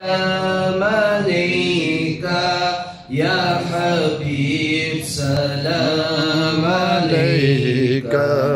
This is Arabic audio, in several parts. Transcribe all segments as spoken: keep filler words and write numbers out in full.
سلام عليك يا حبيب سلام عليك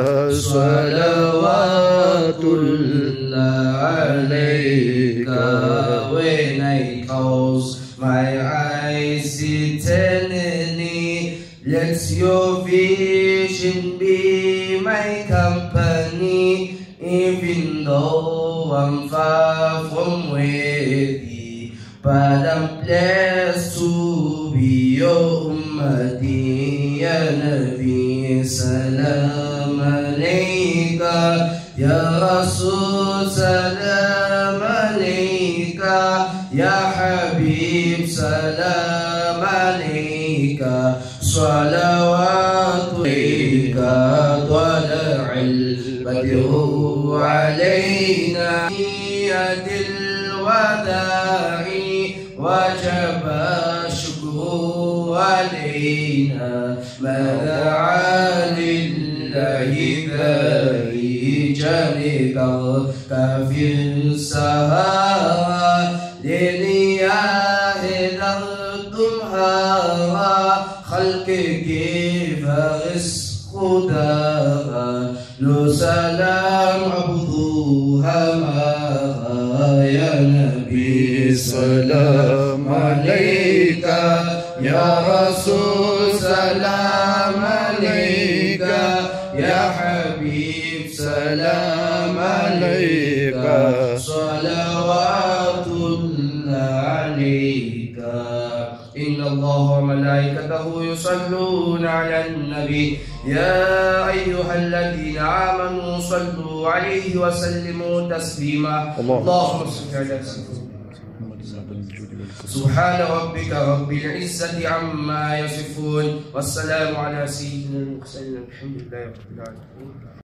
صلوات الله عليك. When I close my eyes eternally, let your vision be my company. Even though I'm far from where thee, but I'm blessed to be your ummati. Ya Nabi salam alayka, Ya Rasul salam alayka, Ya Habib salam alayka. Salawatu alayka طلع البدر علينا يد الوداع وجب الشكر علينا ما دعا لله ذريجا كفي السهارى للياه دردمها خلق كيف رزق دارا لو سلام عبدوها ما. يا نبي سلام عليك يا رسول سلام عليك يا حبيب سلام عليك صلوات الله عليك. إن الله وملائكته يصلون على النبي يا أيها الذين آمنوا صلوا عليه وسلموا تسليما. اللهم صل على سيدنا سبحان ربك رب العزة عما يصفون والسلام على سيدنا المرسلين الحمد لله رب العالمين.